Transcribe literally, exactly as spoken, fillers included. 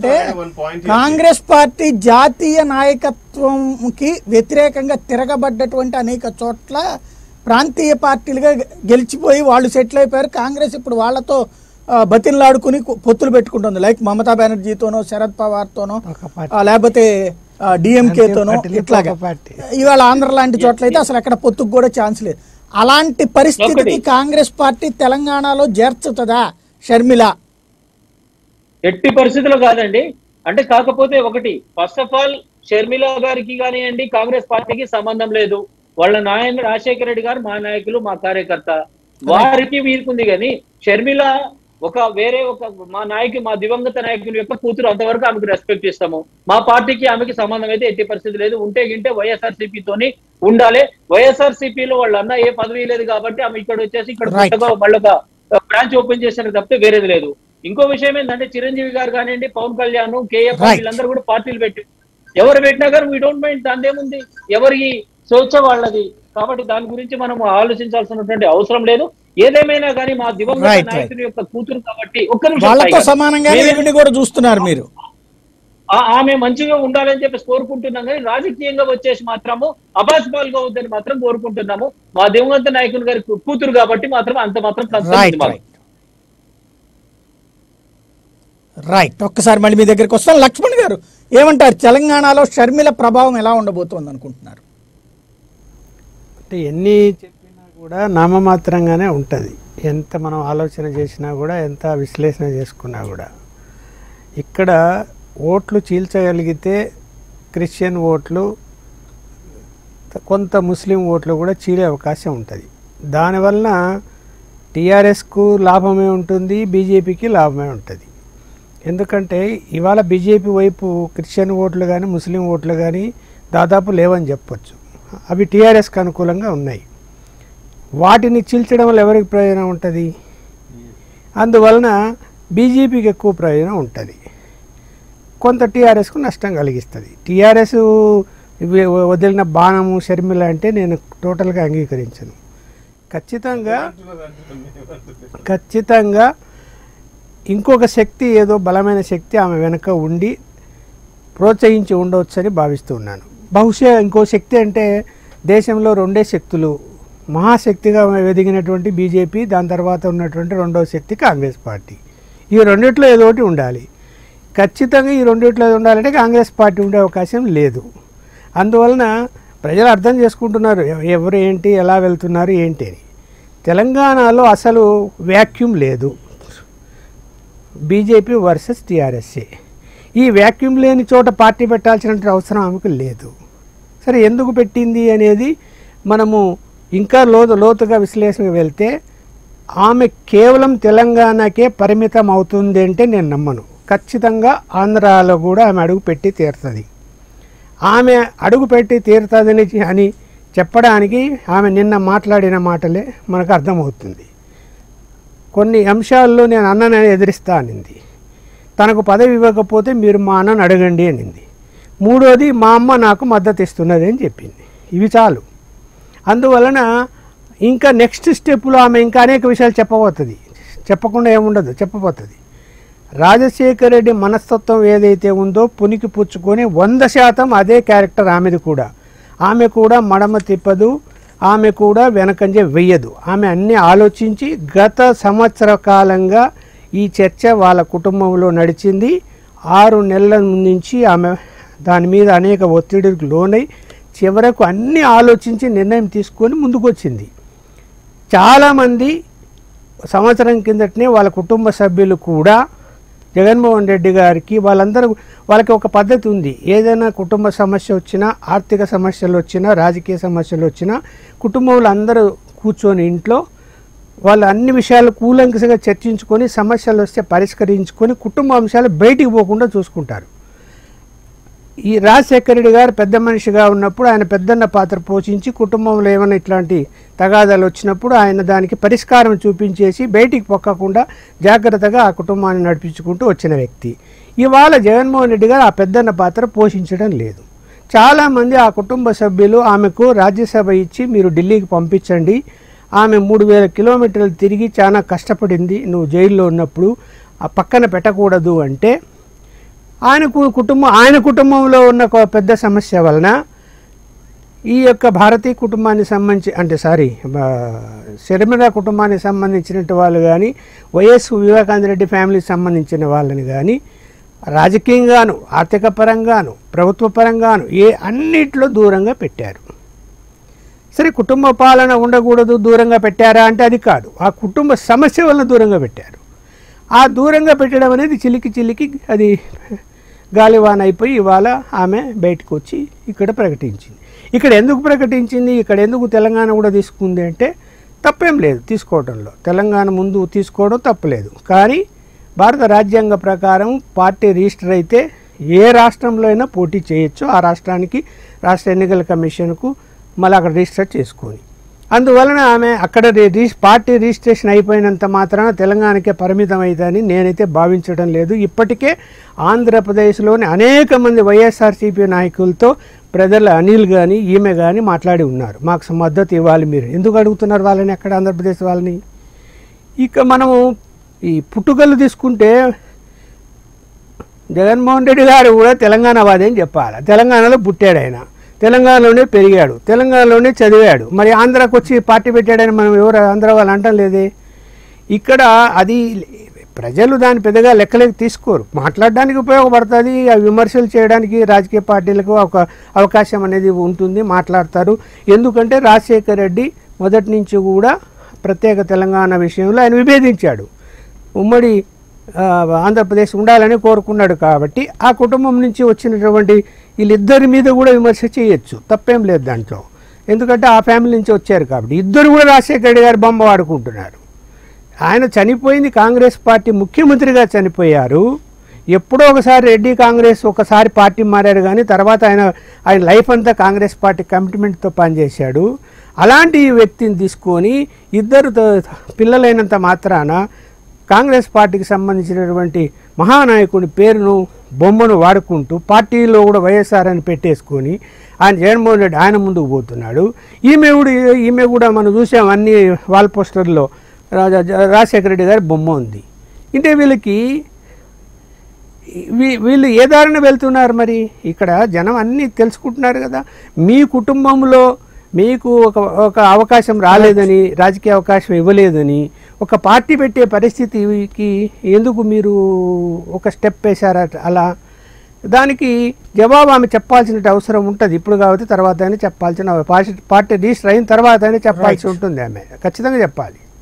ఏంటంటే కాంగ్రెస్ పార్టీ జాతీయ నాయకత్వంకి వ్యతిరేకంగా తిరగబడ్డటువంటి అనేక చోట్ల ప్రాంతీయ పార్టీలుగా గెలిచిపోయి వాళ్ళు సెటిల్ అయిపోయారు. కాంగ్రెస్ ఇప్పుడు వాళ్ళతో బతిన్లాడుకుని పొత్తులు పెట్టుకుంటుంది. లైక్ మమతా బెనర్జీతోనో శరద్ పవార్తోనో లేకపోతే డిఎంకేతోనో ఇట్లాగా. ఇవాళ ఆంధ్ర లాంటి చోట్ల అయితే అసలు ఎక్కడ పొత్తుకు కూడా ఛాన్స్ లేదు. అలాంటి పరిస్థితికి కాంగ్రెస్ పార్టీ తెలంగాణలో చేర్చుతుందా షర్మిల? ఎట్టి పరిస్థితుల్లో కాదండి. అంటే కాకపోతే ఒకటి, ఫస్ట్ ఆఫ్ ఆల్ షర్మిల గారికి కానివ్వండి కాంగ్రెస్ పార్టీకి సంబంధం లేదు. వాళ్ళ నాయకుడు రాజశేఖర రెడ్డి గారు మా నాయకులు, మా కార్యకర్త, వారికి వీరుకుంది. కానీ షర్మిల ఒక వేరే ఒక మా నాయకు మా దివంగత నాయకుని యొక్క కూతురు, అంతవరకు ఆమెకు రెస్పెక్ట్ ఇస్తాము. మా పార్టీకి ఆమెకి సంబంధం అయితే ఎట్టి పరిస్థితి లేదు. ఉంటే గింటే వైఎస్ఆర్సీపీతోని ఉండాలి. వైఎస్ఆర్సీపీలో వాళ్ళ అన్న ఏ పదవి లేదు కాబట్టి ఆమె ఇక్కడ వచ్చేసి ఇక్కడ కొత్తగా మళ్ళీ ఒక బ్రాంచ్ ఓపెన్ చేశారు తప్పితే వేరేది లేదు. ఇంకో విషయం ఏంటంటే చిరంజీవి గారు కానివ్వండి, పవన్ కళ్యాణ్, కేఎఫ్ వీళ్ళందరూ కూడా పార్టీలు పెట్టి ఎవరు పెట్టినా కానీ వీ డోంట్ మైండ్, దాని ఏముంది, ఎవరికి స్వేచ్ఛ వాళ్ళది. కాబట్టి దాని గురించి మనం ఆలోచించాల్సినటువంటి అవసరం లేదు. ఏదేమైనా కానీ మా దివంగత నాయకుని యొక్క కూతురు కాబట్టి ఒక్క నిమిషం కూడా చూస్తున్నారు మీరు, ఆమె మంచిగా ఉండాలని చెప్పేసి కోరుకుంటున్నాం. కానీ రాజకీయంగా వచ్చేసి మాత్రము అబాస్ పాల్గా వద్దని మాత్రం కోరుకుంటున్నాము. మా దివంగత నాయకుని గారి కూతురు కాబట్టి మాత్రం అంత మాత్రం రైట్. ఒక్కసారి మళ్ళీ మీ దగ్గరికి వస్తాను. లక్ష్మణ్ గారు ఏమంటారు, తెలంగాణలో షర్మిల ప్రభావం ఎలా ఉండబోతోంది అనుకుంటున్నారు? అంటే ఎన్ని చెప్పినా కూడా నామమాత్రంగానే ఉంటుంది. ఎంత మనం ఆలోచన చేసినా కూడా, ఎంత విశ్లేషణ చేసుకున్నా కూడా. ఇక్కడ ఓట్లు చీల్చగలిగితే క్రిస్టియన్ ఓట్లు, కొంత ముస్లిం ఓట్లు కూడా చీలే అవకాశం ఉంటుంది. దానివల్ల టీఆర్ఎస్కు లాభమే ఉంటుంది, బీజేపీకి లాభమే ఉంటుంది. ఎందుకంటే ఇవాళ బీజేపీ వైపు క్రిస్టియన్ ఓట్లు కానీ ముస్లిం ఓట్లు కానీ దాదాపు లేవని చెప్పొచ్చు. అవి టీఆర్ఎస్కి అనుకూలంగా ఉన్నాయి. వాటిని చీల్చడం వల్ల ఎవరికి ప్రయోజనం ఉంటుంది? అందువలన బీజేపీకి ఎక్కువ ప్రయోజనం ఉంటుంది, కొంత టీఆర్ఎస్కు నష్టం కలిగిస్తుంది. టీఆర్ఎస్ వదిలిన బాణము షర్మిల అంటే నేను టోటల్గా అంగీకరించను. ఖచ్చితంగా ఖచ్చితంగా ఇంకొక శక్తి, ఏదో బలమైన శక్తి ఆమె వెనుక ఉండి ప్రోత్సహించి ఉండవచ్చని భావిస్తున్నాను. బహుశా ఇంకో శక్తి అంటే దేశంలో రెండే శక్తులు, మహాశక్తిగా ఎదిగినటువంటి బీజేపీ, దాని తర్వాత ఉన్నటువంటి రెండవ శక్తి కాంగ్రెస్ పార్టీ. ఈ రెండిట్లో ఏదో ఒకటి ఉండాలి. ఖచ్చితంగా ఈ రెండిట్లో ఉండాలంటే కాంగ్రెస్ పార్టీ ఉండే అవకాశం లేదు. అందువలన ప్రజలు అర్థం చేసుకుంటున్నారు ఎవరు ఏంటి, ఎలా వెళ్తున్నారు ఏంటి అని. తెలంగాణలో అసలు వ్యాక్యూమ్ లేదు, బీజేపీ వర్సెస్ టీఆర్ఎస్ఏ. ఈ వ్యాక్యూమ్ లేని చోట పార్టీ పెట్టాల్సిన అవసరం ఆమెకు లేదు. సరే, ఎందుకు పెట్టింది అనేది మనము ఇంకా లోతు లోతుగా విశ్లేషణకు వెళ్తే ఆమె కేవలం తెలంగాణకే పరిమితం అవుతుంది అంటే నేను నమ్మను. ఖచ్చితంగా ఆంధ్రాలో కూడా ఆమె అడుగు పెట్టి తీరుతుంది. ఆమె అడుగు పెట్టి తీరుతుందని అని చెప్పడానికి ఆమె నిన్న మాట్లాడిన మాటలే మనకు అర్థమవుతుంది. కొన్ని అంశాల్లో నేను అన్నని ఎదిరిస్తా అనింది. తనకు పదవి ఇవ్వకపోతే మీరు మా అన్నను అడగండి అనింది. మూడోది మా అమ్మ నాకు మద్దతు ఇస్తున్నది అని చెప్పింది. ఇవి చాలు. అందువలన ఇంకా నెక్స్ట్ స్టెప్లో ఆమె ఇంకా అనేక విషయాలు చెప్పబోతుంది. చెప్పకుండా ఏముండదు, చెప్పబోతుంది. రాజశేఖర రెడ్డి మనస్తత్వం ఏదైతే ఉందో పునికి పుచ్చుకొని వంద శాతం అదే క్యారెక్టర్ ఆమెది కూడా. ఆమె కూడా మడమ తిప్పదు, ఆమె కూడా వెనకంజ వెయ్యదు. ఆమె అన్నీ ఆలోచించి గత సంవత్సర కాలంగా ఈ చర్చ వాళ్ళ కుటుంబంలో నడిచింది. ఆరు నెలల నుంచి ఆమె దాని మీద అనేక ఒత్తిడికి లోనై చివరకు అన్నీ ఆలోచించి నిర్ణయం తీసుకొని ముందుకు వచ్చింది. చాలామంది సంవత్సరం కిందటనే వాళ్ళ కుటుంబ సభ్యులు కూడా జగన్మోహన్ రెడ్డి గారికి, వాళ్ళందరూ వాళ్ళకి ఒక పద్ధతి ఉంది. ఏదైనా కుటుంబ సమస్య వచ్చినా, ఆర్థిక సమస్యలు వచ్చినా, రాజకీయ సమస్యలు వచ్చినా కుటుంబంలో అందరూ కూర్చొని ఇంట్లో వాళ్ళు అన్ని విషయాలు కూలంకషంగా చర్చించుకొని సమస్యలు వస్తే పరిష్కరించుకొని కుటుంబ అంశాలు బయటికి పోకుండా చూసుకుంటారు. ఈ రాజశేఖర రెడ్డి గారు పెద్ద మనిషిగా ఉన్నప్పుడు ఆయన పెద్దన్న పాత్ర పోషించి కుటుంబంలో ఏమైనా ఇట్లాంటి తగాదాలు వచ్చినప్పుడు ఆయన దానికి పరిష్కారం చూపించేసి బయటికి పొక్కకుండా జాగ్రత్తగా ఆ కుటుంబాన్ని నడిపించుకుంటూ వచ్చిన వ్యక్తి. ఇవాళ జగన్మోహన్ రెడ్డి గారు ఆ పెద్దన్న పాత్ర పోషించడం లేదు. చాలామంది ఆ కుటుంబ సభ్యులు ఆమెకు రాజ్యసభ ఇచ్చి మీరు ఢిల్లీకి పంపించండి, ఆమె మూడు వేల కిలోమీటర్లు తిరిగి చాలా కష్టపడింది, నువ్వు జైల్లో ఉన్నప్పుడు ఆ పక్కన పెట్టకూడదు అంటే ఆయన కుటుంబం ఆయన కుటుంబంలో ఉన్న ఒక పెద్ద సమస్య వలన ఈ యొక్క భారతీయ కుటుంబానికి సంబంధించి అంటే సారీ షర్మిల కుటుంబానికి సంబంధించిన వాళ్ళు కానీ వైఎస్ వివేకానంద రెడ్డి ఫ్యామిలీకి సంబంధించిన వాళ్ళని కానీ రాజకీయంగాను ఆర్థిక పరంగాను ప్రభుత్వ పరంగాను ఏ అన్నిట్లో దూరంగా పెట్టారు. సరే కుటుంబ పాలన ఉండకూడదు దూరంగా పెట్టారా అంటే అది కాదు, ఆ కుటుంబ సమస్య వలన దూరంగా పెట్టారు. ఆ దూరంగా పెట్టడం అనేది చిలికి చిలికి అది గాలివాన అయిపోయి ఇవాళ ఆమె బయటకు వచ్చి ఇక్కడ ప్రకటించింది. ఇక్కడ ఎందుకు ప్రకటించింది, ఇక్కడ ఎందుకు తెలంగాణ కూడా తీసుకుంది అంటే తప్పేం లేదు తీసుకోవడంలో, తెలంగాణ ముందు తీసుకోవడం తప్పలేదు. కానీ భారత రాజ్యాంగ ప్రకారం పార్టీ రిజిస్టర్ అయితే ఏ రాష్ట్రంలో అయినా పోటీ చేయొచ్చు, ఆ రాష్ట్రానికి రాష్ట్ర ఎన్నికల కమిషన్కు మళ్ళీ అక్కడ రిజిస్టర్ చేసుకొని, అందువలన ఆమె అక్కడ పార్టీ రిజిస్ట్రేషన్ అయిపోయినంత మాత్రాన తెలంగాణకే పరిమితం అవుతుందని నేనైతే భావించడం లేదు. ఇప్పటికే ఆంధ్రప్రదేశ్లోని అనేక మంది వైఎస్ఆర్సీపీ నాయకులతో ప్రజల అనిల్ కానీ ఈమె కానీ మాట్లాడి ఉన్నారు, మాకు మద్దతు ఇవ్వాలి, మీరు ఎందుకు అడుగుతున్నారు వాళ్ళని అక్కడ ఆంధ్రప్రదేశ్ వాళ్ళని. ఇక మనము ఈ పుట్టుకలు తీసుకుంటే జగన్మోహన్ రెడ్డి గారు కూడా తెలంగాణ వాది అని చెప్పాలి. తెలంగాణలో పుట్టాడు ఆయన, తెలంగాణలోనే పెరిగాడు, తెలంగాణలోనే చదివాడు. మరి ఆంధ్రాకి వచ్చి పార్టీ పెట్టాడని మనం ఎవరు ఆంధ్ర వాళ్ళు అంటం లేదే. ఇక్కడ అది ప్రజలు దాన్ని పెద్దగా లెక్కలేక తీసుకోరు, మాట్లాడడానికి ఉపయోగపడుతుంది, ఆ విమర్శలు చేయడానికి రాజకీయ పార్టీలకు ఒక అవకాశం అనేది ఉంటుంది, మాట్లాడతారు. ఎందుకంటే రాజశేఖర్ రెడ్డి మొదటి నుంచి కూడా ప్రత్యేక తెలంగాణ విషయంలో ఆయన విభేదించాడు, ఉమ్మడి ఆంధ్రప్రదేశ్ ఉండాలని కోరుకున్నాడు. కాబట్టి ఆ కుటుంబం నుంచి వచ్చినటువంటి వీళ్ళిద్దరి మీద కూడా విమర్శ చేయొచ్చు, తప్పేం లేదు దాంట్లో, ఎందుకంటే ఆ ఫ్యామిలీ నుంచి వచ్చారు కాబట్టి. ఇద్దరు కూడా రాజశేఖర రెడ్డి గారి బొమ్మ వాడుకుంటున్నారు. ఆయన చనిపోయింది కాంగ్రెస్ పార్టీ ముఖ్యమంత్రిగా చనిపోయారు. ఎప్పుడో ఒకసారి రెడ్డి కాంగ్రెస్ ఒకసారి పార్టీ మారారు, కానీ తర్వాత ఆయన ఆయన లైఫ్ అంతా కాంగ్రెస్ పార్టీ కమిట్మెంట్తో పనిచేశాడు. అలాంటి వ్యక్తిని తీసుకొని ఇద్దరు పిల్లలైనంత మాత్రాన కాంగ్రెస్ పార్టీకి సంబంధించినటువంటి మహానాయకుడి పేరును బొమ్మను వాడుకుంటూ పార్టీలో కూడా వైఎస్ఆర్ అని పెట్టేసుకొని ఆయన జగన్మోహన్ రెడ్డి ఆయన ముందుకు పోతున్నాడు. ఈమె కూడా ఈమె కూడా మనం చూసాం అన్ని వాల్ పోస్టర్లో రాజశేఖర రెడ్డి గారి బొమ్మ ఉంది. అంటే వీళ్ళకి వీళ్ళు ఏ దారిన వెళ్తున్నారు మరి? ఇక్కడ జనం అన్నీ తెలుసుకుంటున్నారు కదా. మీ కుటుంబంలో మీకు ఒక ఒక అవకాశం రాలేదని, రాజకీయ అవకాశం ఇవ్వలేదని ఒక పార్టీ పెట్టే పరిస్థితికి ఎందుకు మీరు ఒక స్టెప్ వేశారా? అలా దానికి జవాబు ఆమె చెప్పాల్సిన అవసరం ఉంటుంది. ఇప్పుడు కాబట్టి తర్వాత అయినా చెప్పాల్సిన, పార్టీ రిజిస్టర్ అయిన తర్వాత అయినా చెప్పాల్సి ఉంటుంది, ఆమె ఖచ్చితంగా చెప్పాలి.